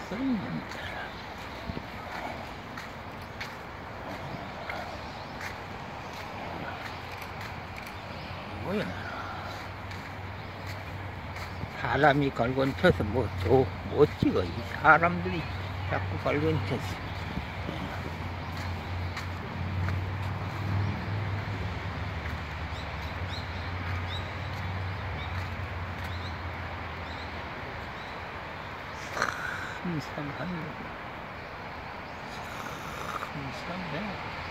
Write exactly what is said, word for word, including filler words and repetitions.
뭐야? 사람이 걸건 쳐서 뭐, 저, 못 찍어. 이 사람들이 자꾸 걸건 쳤어. 삼삼한 참 이상해.